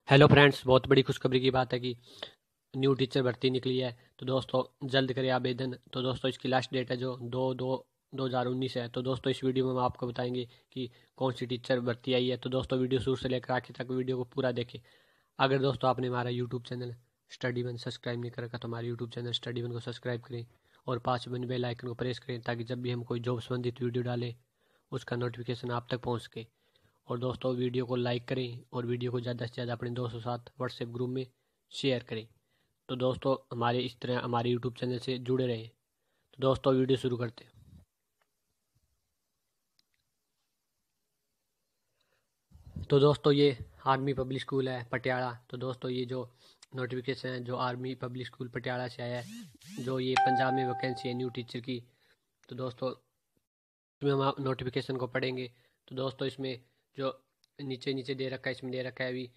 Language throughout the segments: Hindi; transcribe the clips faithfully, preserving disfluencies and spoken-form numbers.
हेलो फ्रेंड्स, बहुत बड़ी खुशखबरी की बात है कि न्यू टीचर भर्ती निकली है। तो दोस्तों जल्द करें आवेदन। तो दोस्तों इसकी लास्ट डेट है जो दो दो दो हज़ार उन्नीस है। तो दोस्तों इस वीडियो में हम आपको बताएंगे कि कौन सी टीचर भर्ती आई है। तो दोस्तों वीडियो शुरू से लेकर आखिर तक वीडियो को पूरा देखें। अगर दोस्तों आपने हमारा YouTube channel study one subscribe नहीं कर रखा तो हमारे यूट्यूब चैनल स्टडी वन को सब्सक्राइब करें और पाँच बन बेल आइकन को प्रेस करें ताकि जब भी हम कोई जॉब संबंधित वीडियो डालें उसका नोटिफिकेशन आप तक पहुँच सके। और दोस्तों वीडियो को लाइक करें और वीडियो को ज़्यादा से ज़्यादा अपने दोस्तों के साथ व्हाट्सएप ग्रुप में शेयर करें। तो दोस्तों हमारे इस तरह हमारे यूट्यूब चैनल से जुड़े रहें। तो दोस्तों वीडियो शुरू करते हैं। तो दोस्तों ये आर्मी पब्लिक स्कूल है पटियाला। तो दोस्तों ये जो नोटिफिकेशन है जो आर्मी पब्लिक स्कूल पटियाला से आया है, जो ये पंजाब में वैकेंसी है न्यू टीचर की। तो दोस्तों इसमें हम आप नोटिफिकेशन को पढ़ेंगे। तो दोस्तों इसमें जो नीचे नीचे दे रखा है, इसमें दे रखा है अभी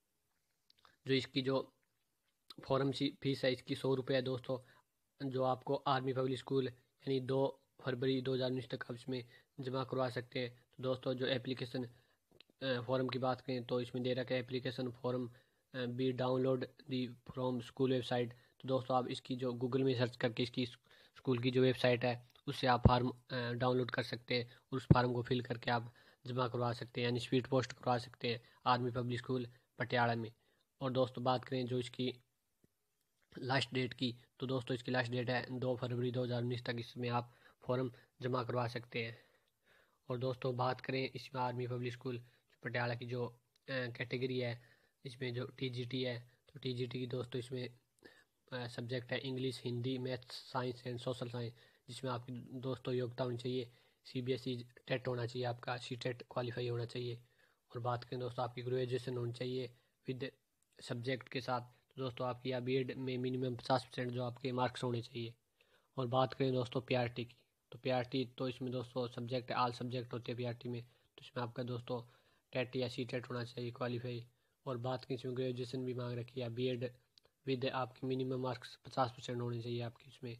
जो इसकी जो फॉर्म फीस है इसकी सौ रुपये है दोस्तों, जो आपको आर्मी पब्लिक स्कूल यानी दो फरवरी दो हज़ार उन्नीस तक आप इसमें जमा करवा सकते हैं। तो दोस्तों जो एप्लीकेशन फॉर्म की बात करें तो इसमें दे रखा है application form be download the from school website. तो दोस्तों आप इसकी जो गूगल में सर्च करके इसकी स्कूल की जो वेबसाइट है उससे आप फार्म डाउनलोड कर सकते हैं और उस फार्म को फिल करके आप जमा करवा सकते हैं यानी स्पीड पोस्ट करवा सकते हैं आर्मी पब्लिक स्कूल पटियाला में। और दोस्तों बात करें जो इसकी लास्ट डेट की, तो दोस्तों इसकी लास्ट डेट है दो फरवरी दो हज़ार उन्नीस तक इसमें आप फॉर्म जमा करवा सकते हैं। और दोस्तों बात करें इसमें आर्मी पब्लिक स्कूल पटियाला की जो कैटेगरी है इसमें जो टीजीटी है, तो टीजीटी की दोस्तों इसमें सब्जेक्ट है English, Hindi, maths, science and social science, जिसमें आपकी दोस्तों योग्यता होनी चाहिए सीबीएसई टेट होना चाहिए, आपका सी टेट क्वालिफाई होना चाहिए। और बात करें दोस्तों आपकी ग्रेजुएशन होनी चाहिए विद सब्जेक्ट के साथ। तो दोस्तों आपकी या बी एड में मिनिमम पचास परसेंट जो आपके मार्क्स होने चाहिए। और बात करें दोस्तों पीआरटी की, तो पीआरटी तो इसमें दोस्तों सब्जेक्ट आल सब्जेक्ट होते हैं पीआरटी में, तो इसमें आपका दोस्तों टेट या सी टेट होना चाहिए क्वालिफाई। और बात करें इसमें ग्रेजुएशन भी मांग रखी है, बी एड विद आपकी मिनिमम मार्क्स पचास परसेंट होने चाहिए आपकी इसमें।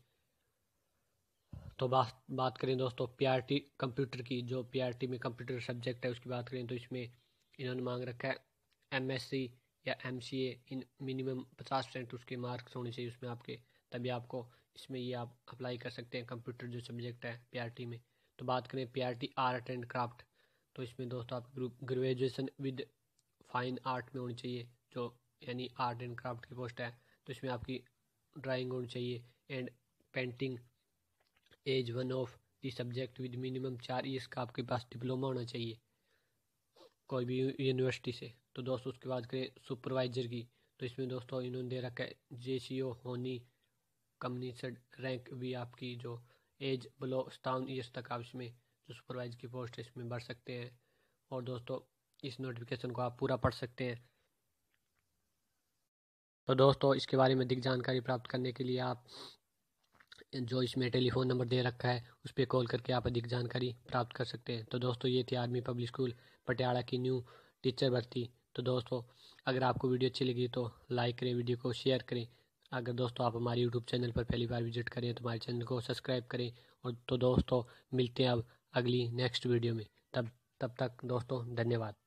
तो बात बात करें दोस्तों पीआरटी कंप्यूटर की, जो पीआरटी में कंप्यूटर सब्जेक्ट है उसकी बात करें तो इसमें इन्होंने मांग रखा है एमएससी या एमसीए इन मिनिमम पचास परसेंट उसके मार्क्स होने चाहिए उसमें आपके, तभी आपको इसमें ये आप अप्लाई कर सकते हैं कंप्यूटर जो सब्जेक्ट है पीआरटी में। तो बात करें पीआरटी आर्ट एंड क्राफ्ट, तो इसमें दोस्तों आप ग्रेजुएशन विद फाइन आर्ट में होनी चाहिए, जो यानी आर्ट एंड क्राफ्ट की पोस्ट है। तो इसमें आपकी ड्राइंग होनी चाहिए and painting as one of the subject with minimum चार ईयर्स का आपके पास डिप्लोमा होना चाहिए कोई भी यूनिवर्सिटी से। तो दोस्तों उसके बाद करें सुपरवाइजर की, तो इसमें दोस्तों इन्होंने दे रखा है जे सी ओ होनी कम्युनिकेड रैंक भी आपकी जो एज बिलो सतावन ईयर्स तक आप इसमें जो सुपरवाइजर की पोस्ट है इसमें बढ़ सकते हैं। और दोस्तों इस नोटिफिकेशन को आप पूरा पढ़ सकते हैं। तो दोस्तों इसके बारे में अधिक जानकारी प्राप्त करने के लिए आप जो इसमें टेलीफोन नंबर दे रखा है उस पर कॉल करके आप अधिक जानकारी प्राप्त कर सकते हैं। तो दोस्तों ये थी आर्मी पब्लिक स्कूल पटियाला की न्यू टीचर भर्ती। तो दोस्तों अगर आपको वीडियो अच्छी लगी तो लाइक करें, वीडियो को शेयर करें। अगर दोस्तों आप हमारे यूट्यूब चैनल पर पहली बार विजिट करें तो हमारे चैनल को सब्सक्राइब करें। और तो दोस्तों मिलते हैं अब अगली नेक्स्ट वीडियो में, तब तब तक दोस्तों धन्यवाद।